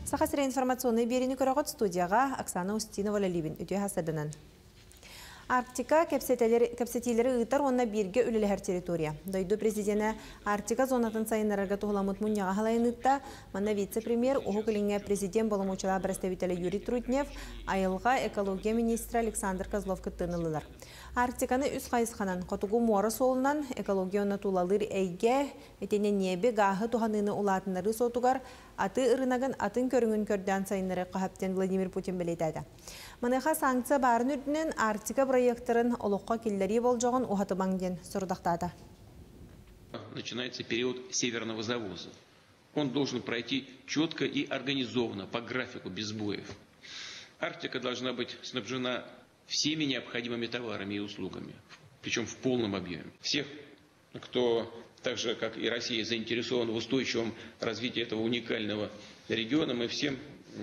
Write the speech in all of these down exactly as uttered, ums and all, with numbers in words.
Сахасыра информационный берени көрөгөт студияға Оксана Устинова Лалибин үтө хасадынан. Арктика кепсетилери ытар онна бирге үлелер территория. Дойду президенті Арктика зонатын сайынларга тухламыт муньяга халайынытта, манна вице-премьер Ухуклинге президент боломучала представителі Юрий Трутнев, айылға экология министрі Александр Козлов кыттынылылар. Арктиканы үз қайысқанан қотугу мора солынан экологияны тулалыр әйге, етене небе гағы туханыны улатынлары сотугар, аты ырынагын атын көріңін көрден сайынлары қағаптен Владимир Путин білетеді. Маныха санкция барын үрдінен Арктика проекттарын олыққа келлері болжағын ұхаты баңден сұрдақтады. Начинается период северного завоза. Он должен пройти четко и организованно, по графику, без сбоев. Арктика должна быть снабжена всеми необходимыми товарами и услугами, причем в полном объеме. Всех, кто, так же как и Россия, заинтересован в устойчивом развитии этого уникального региона, мы всем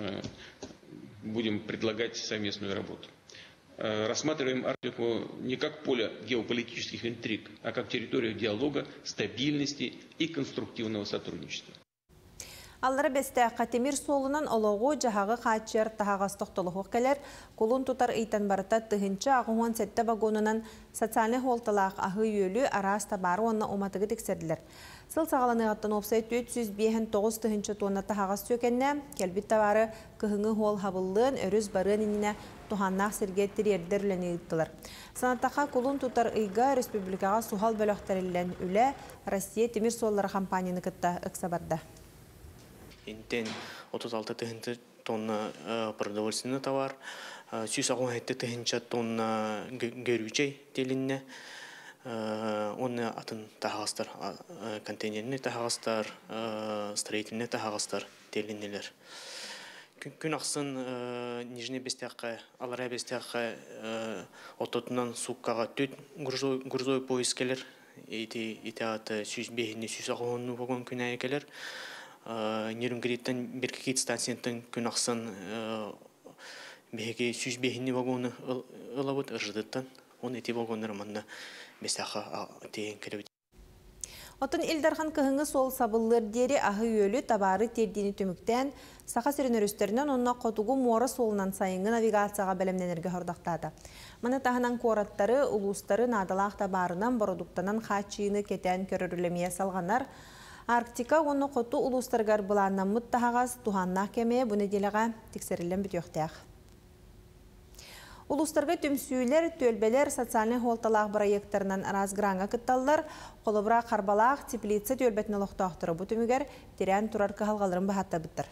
будем предлагать совместную работу. Рассматриваем Арктику не как поле геополитических интриг, а как территорию диалога, стабильности и конструктивного сотрудничества. Аллары бәстәққа темир солынан олығы жағағы қатшер тағағастық толығы кәлер, қолын тұтар ыйтан барыта тұхынчы ағуан сәтті вагонынан социальный холталақ ағы үйелі арас табары онына оматығы тексерділер. Сыл сағаланы ғаттан опсай төрт жүз тоғыз тұхынчы тонна тағағас сөкенне, кәлбет табары күхіңі хол хабылын өріз барын иніне туханнақ сергеттер ердерлені ұйттылар. Санаттақа қолын тұтар ұйға республикаға сухал бөліқтарылен үлі Россия темир соллары компанияны күтті ұқсабарды. Интен отуз алты тонна продовольственный товар, жүз он жеті тонна görücey делинне, оны атын тағастар, контейнерный тағастар, строительный тағастар делиннелер. Күн ақсын Нижний Бестяққа, Алара Бестяққа ототынан суккаға төт грузой поезд келер, ити аты жүз бейінне жүз ағуынны вагон күн ая келер. Нерүнгереттен беркекет станциянтын күн ақсын бәйге жүз бейінне вагоны ұлабыт ұржыдыттан, оны әте вагонлары манна бәсақы дейін кіріп. Отын Илдархан кығыңы сол сабылыр дері ағы өлі табары тердені төміктен, сақа сөрін өрістерінен онына қотуғы мора солынан сайыңы навигацияға бәлемненерге хордақтады. Маны тағынан қораттары, ұлыстары надалақ табарынан бородуктанан қачыйыны кетен көрірілемeye салғанар, Арктика оны қоту ұлыстарғар бұланнан мұттағағаз туғаннақ кемее бұны делеға тексерілен бүтіқтіяқ. Улустарға төмсүйлер, төлбелер, социальный холталақ проекттарынан разгранға күтталылар, қолыбыра қарбалақ, теплица төлбетіні лоқтақтыры бұтымігер терен тұрар қағалғалырын бағатта бұттыр.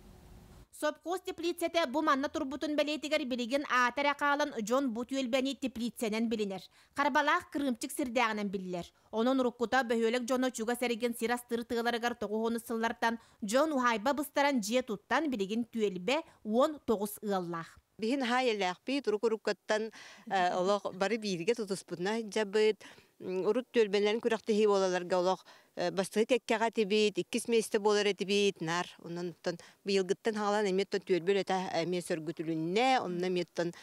Сопкос теплицете bu manna turbutun beletiger bilingen atara qalan John Butülbeni teplitsenen bilinir. Qarbalaq kırımçık sirdağınan bilirler. Onun rukkuta böhölek John'u çuga serigen sirastır tığlarıgar toğuğunu sıllardan John uhayba bıstaran ciye tuttan bilingen tüelbe on toğuz ığallaq. Bihin hayalaq bit rukurukattan Allah bari birge tutuspudna jabıt urut tölbelerin kuraktihi olalarga Allah bastığı kekkağa tebit, ikkis meste bolar etibit, nar. Ondan bıyılgıttan halan emetten tölbel ete emeye sörgütülünne, ondan emetten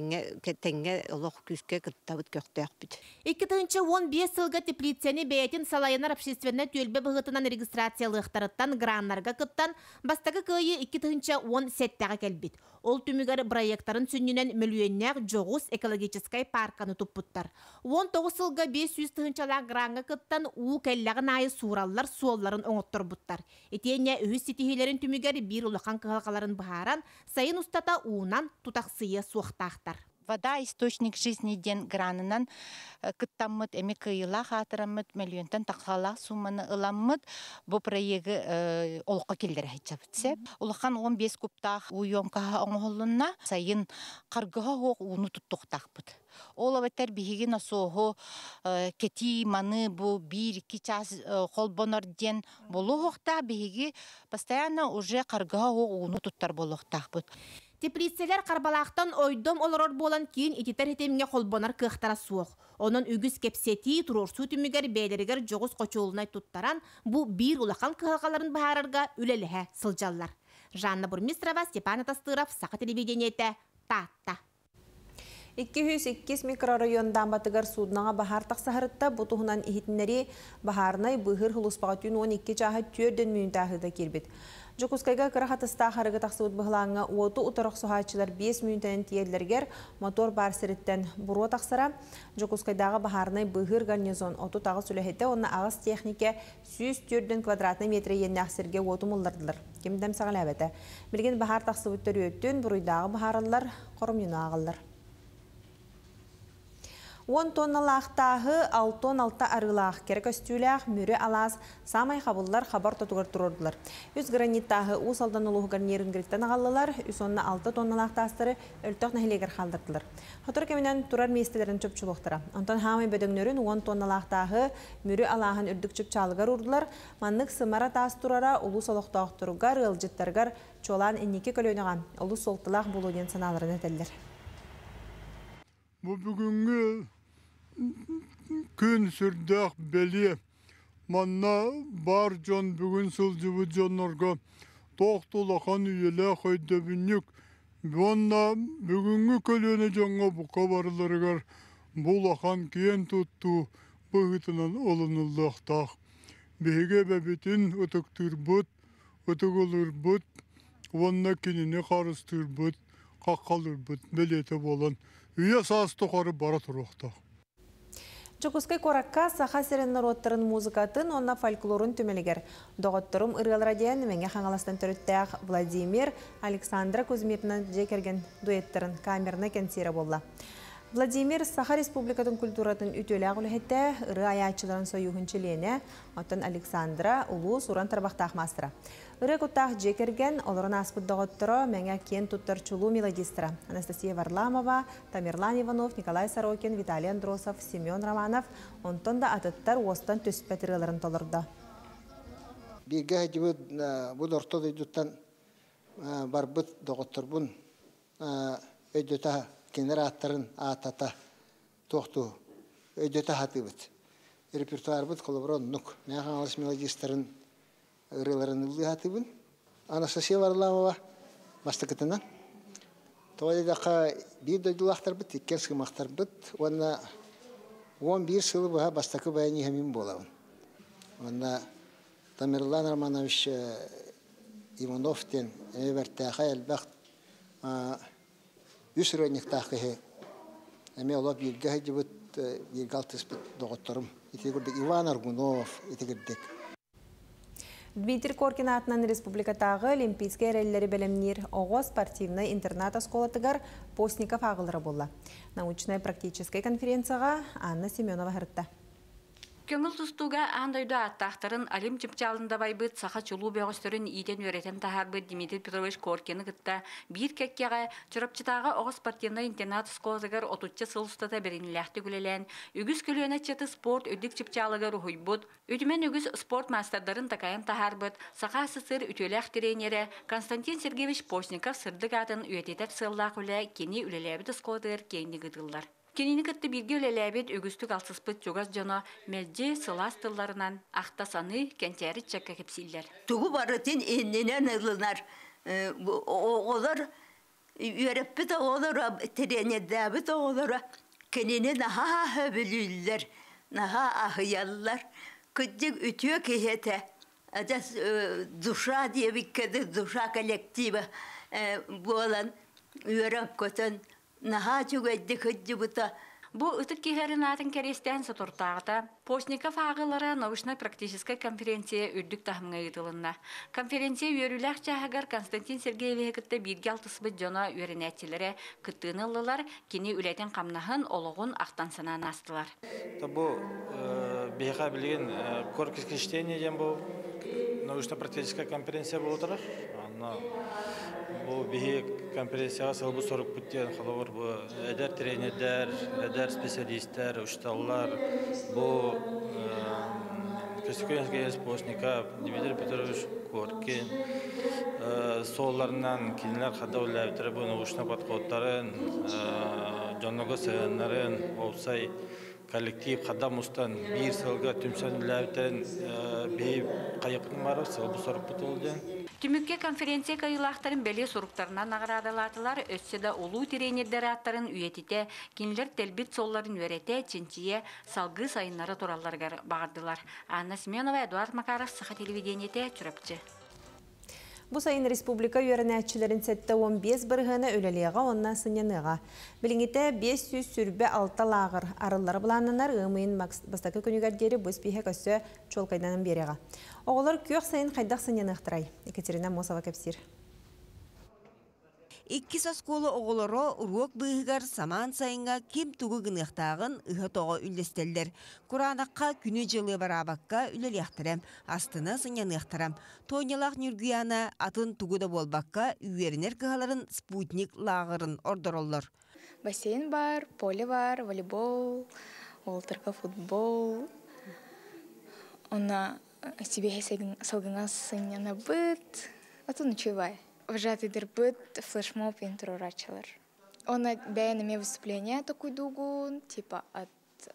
etenge Allah küske kıttabıt köktüyak bit. iki bin on beş yılga teplitseni beyetin salayanar общественне tölbe bıgıtınan registrasiyalıqtarıttan granlarga kıttan, bastığı köyü iki bin on settağa kelbit. Ol tümügar proyektların sünnünen milyonlar Joğuz ekologiçiskay parkanı tupputtar. on toğuz yılga beş yüz tığınçalar granga kıttan uğu kellağın ayı surallar suolların oңottor buttar. Etiyenne ühüs sitihilerin tümügeri bir ulakan kıhalkaların baharan sayın ustata uğunan tutaqsıya suoqtaqtar. Вода — источник жизни ден гранынан кыттаммыт эми кыйыла хатыраммыт миллионтан тақала сумманы ыламмыт бу проекты олыққа келдер айтчабытсе. Улахан он бес куптақ уйомкаға оңғолына сайын қарғыға оқ уны тұттықтақпыт. Ол аветтер бігеген асоғы кети маны бу bir iki час қолбонар ден болу оқта бігеге постоянно уже қарғыға оқ уны тұттар болу оқтақпыт. Теплицелер қарбалақтан ойдом олорор болан кейін ететер етемге қолбонар кықтара суық. Onun ügüs kepseti turursu tümüger beyleriger joğuz qoçuğulunay tuttaran bu bir ulaqan kıhalqaların bahararga ülelihe sıljallar. Жанна Бурмистрова, Степан Атастыров, Сақа телевидениете, Татта. iki yüz iki mikrorayondan batıgar suudnağa bahar taqsaharıtta butuğunan ihitneri baharnay bıhır huluspağa tün on iki cahat türdün müntahıda kirbit. Жокускайга кырахатыста харыгы тақсыбыт бұғылаңы уоту ұтырық сұхачылар бес минутын тиерлергер мотор бар сіріттен бұруа тақсыра. Жокускайдағы бағарынай бұғыр гарнизон оту тағы сүліхетті, оны ағыз технике жүз төрт квадратный метре енне ақсерге уоту мұлдырдылар. Кемдем сағал әбеті. Білген бағар тақсыбыттыр өттін бұруйдағы бағарылар қорымнена ағылдар. он тонналақтағы алтон алта арылақ керек өстіләқ мүрі алаз самай қабылдар хабар тұтығыр тұрордылар. Үз граниттағы ұс алдан ұлығы гарнерін гриттен ағалылар, үз онна алты тонналақтастыры өлтіқ нәхілегер қалдырдылар. Хотыр кемінен тұрар мейстелерін чөпчіліқтіра. Антон хамай бөдіңнерін он тонналақтағы мүрі алағын үрдік чөпчалығар ұрдылар, маннық сымара тас тұрара ұлы солықтақ тұрғар, ылжыттарғар чолан әнеке көлөнеған ұлы солтылақ болуден саналарын әтелдер. Bu bugünkü gün sürdük beli manna bar can bugün sılcıvı canlarga tohtulakan üyele haydabinlik bonna bugünkü kölüne canğa bu kabarlarıgar bulakan kiyen tuttu bıhıtınan olunuldaktaq bege bebitin ötöktür but ötögülür but vonna kinini karıstır but kakkalır but belete bolan Üye sağız toqarı bara turuqtaq. Жокускай коракка саха серен народтарын музыкатын, онна фольклорын түмелігер. Доғыттырым ырғал радиан мәңе қаңаластан түріттәқ Владимир Александра Кузьмирна жекерген дуэттерін камерна кенсері болла. Владимир Саха Республикатын культуратын үтөлі ағылы ыры аячыларын сойуғынчылене, оттан Александра ұлу суран тарбақтақ мастыра. Ыры құттақ жекерген оларын аспыт доғыттыры мәңе кен тұттар чулу мелодистра. Анастасия Варламова, Тамерлан Иванов, Николай Сорокин, Виталий Андросов, Семен Романов, онтон да атыттар остан төспет ырыларын толырды. Бирге бұл ортод өйдіттен барбыт доғыттыр бұн өйдіті Generatorın atata toxtu ödete hatıbıt. Repertuar bıt kolabron nuk. Ne hangi melodistlerin ırılarını ıldı hatıbın. Anastasia Varlamova bastıkıtından. Toyda da bir döydülaktar bıt, ikken sıkımaktar bıt. Ona on bir sılı bu bastıkı bayani hemin bolavın. Ona Tamerlan Romanovich Ivanov'ten evertəxə elbəxt Üsrönük taqıhe. Eme ola bilgə həcibət bilgaltız bit doqotlarım. İtegirdik Ivan Argunov itegirdik. Дмитрий Коркин атынан республикатағы олимпийский әрелері бәлемнер оғы спортивный интернат асколатығар Постников ағылыры болла. Научная практическая конференцияға Анна Семенова ғыртта. Көңіл тұстуға андайда аттақтарын Олимп чыпчалында байбыт саха чулу бәғістірін иден өретен тахарбыт Дмитрий Петрович Коркины гытта бір кәккеға чырапчытаға оғы спортивный интернат сколатығар отутчы сылыстата берініләхті күлелен, үгіз көліне чыты спорт өдік чыпчалығар ұйбыт, өдімен үгіз спорт мастардарын такайын тахарбыт, саха сысыр үтеләқ тренері Константин Сергеевич Постников сырдық атын өететер сыллақ үлі кені үлеләбіт сколатығар кейні гыдылдар. Кенini кытты бирге үлеләбет өгістік алсыспыт жогаз жона мәлже сылас тылларынан ақтасаны кәнтәрі чакка кепсиллер. Тугу барытын енненен ылынар. Олар үйереппіт олар, теренедәбіт олар. Кенini наха хөбілілер, наха ахыяллар. Күддік үтіе кехеті. Адас душа дебіккеді, душа коллективі болан үйерек көтін. Наха чугайды күдді бұта. Бу ытык кихерин атын керестен сатуртағыта Постников ағылары научно-практическая конференция үрдік тахымға етілінна. Конференция үйеріләқ жағығар Константин Сергееве кітті бірге алтысыбыт жона үйерінәтчілері күттіғын ылылар, кені үләтен қамнағын олығын ақтансынан астылар. Бұл бейға білген корпуске чтение ден бұл научно-практическая конференция бұл отырар. Бұл бейге конференцияға сылбы сорық бүттен қалауыр бұл әдер тренердер, әдер специалисттер, ұшталылар, бұл Көсікөнізге Постников, Дмитрий Петрович Коркин, солларынан кенелер қадау ләбітірі бұл научна подходтарын, жонығы сәйінларын, олсай коллектив қадам ұстан бір сылға түмсен ләбітірін бейіп қайықын барып, сылбы сорық бұтылден. Түмікке конференция кайылақтарын бәле сұрықтарынан ағырадалатылар, өсседі олу тренердер аттарын үйетіте, кенілер тәлбет солларын өрете, ченчие, салғы сайынлары тураларғар бағардылар. Анна Семенова, Эдуард Макаров, Саха телевидениете, Чүрапчы. Бу сайын республика үйерінәтчілерін сәтті он бес бірғаны өлелеға онна сыняныға. Біліңіте бес жүз сүрбе алты лағыр арылары бұланынар ұмайын бастақы күнігердері бұз бейхе көсі чолқайданын береға. Оғылар көк сайын қайдақ сынянықтырай. Екатерина Мосова кәпсір. Иккис осколы оғылары уруок бұғығар саман сайынға кем туғы гынықтағын ұғы тоғы үлдестелдер. Құранаққа күні жылы барабаққа үлеліяқтырам, астына сынянықтырам. Тойнялақ нүргияна атын туғыда болбаққа үйерінер кығаларын спутник лағырын ордыроллар. Бассейн бар, поле бар, волейбол, олтырқа футбол. Она себе салгына сыняна быт, атын учевай. Вжатый быт, флешмоб и интерурачалар. Он бәйін име выступление такой дугун, типа от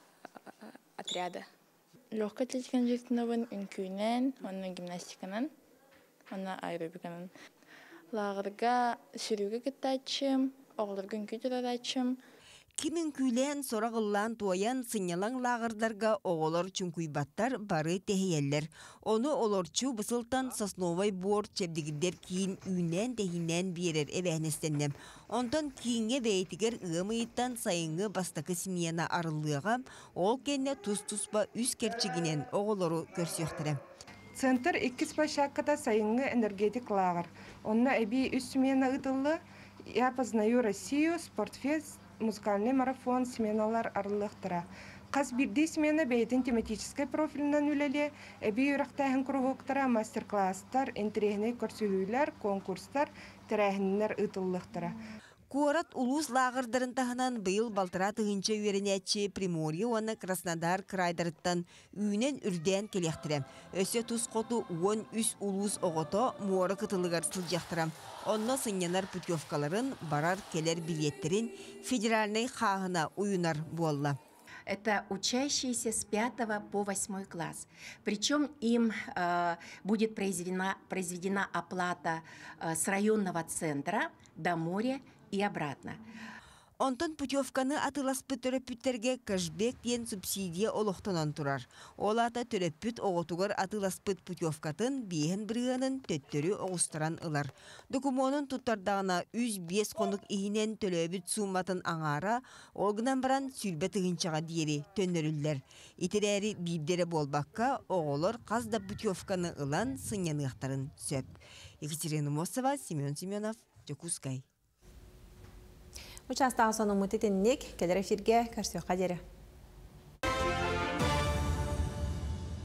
отряда. Легкая атлетика жектіновын үнкүйінен, оны гимнастиканан, оны аэробиканан. Лағырға сүрігі кеттачым, оғылырғы үнкүйді радачым. Кимин күйлен сорағылан туаян сынялан лағырдарға оғылар чүнкүйбаттар бары тәхиеллер. Оны олорчу бысылтан сосновай бор чебдігідер кейін үйнен тәхинен берер әбәнестеннем. Онтан кейінге бәйтігер ұғымайыттан сайыңы бастақы семияна арылыға, ол кәнне тұс-тұспа үз керчігінен оғылару көрсіяқтыры. Центр иккис площадкада сайыңы энергетик лағыр. Онна әбей үз семияна ұтылы «Я познаю Россию», «Спортфест», музыкальный марафон, сменалар арылықтыра. Қаз бірде смена бәйтін тематической профилінен үлеле, әбей үрақтайын күрғықтыра мастер-класстар, интерегіне көрсігілер, конкурстар, тірәхінлер ұтылықтыра. Куарат улус лағырдарын тағынан бұйыл балтыра тұғынча үйерінәтші Приморье оны Краснодар крайдарыттан үйінен үрден келектірем. Өсе тұз қоту он үс улус оғыто муары қытылығар сылжақтырам. Онна сынянар путевкаларын, барар келер билеттерин федеральный хағына уюнар болла. Это учащиеся с пятого по восьмой класс. Причем им э, будет произведена, произведена оплата э, с районного центра до моря и обратно. Онтон путевканы атыласпы төрөпүттерге кэшбэк ден субсидия олохтонан турар. Олата төрөпүт оғытугар атыласпыт путевкатын бейін бірғанын төттөрі оғыстыран ылар. Докумонын туттардағына үз бес қонық ихинен төлөбүт суматын аңара, олғынан баран сүлбе тығынчаға диери төннөрүллер. Итерәри бибдері болбаққа оғылар қазда путевканы ылан сынянықтарын сөп. Екатерина Мосова, Семен Семенов, Жокускай. Участағы соны мұтетіннек, кәдір эфирге кәрсеуға дері.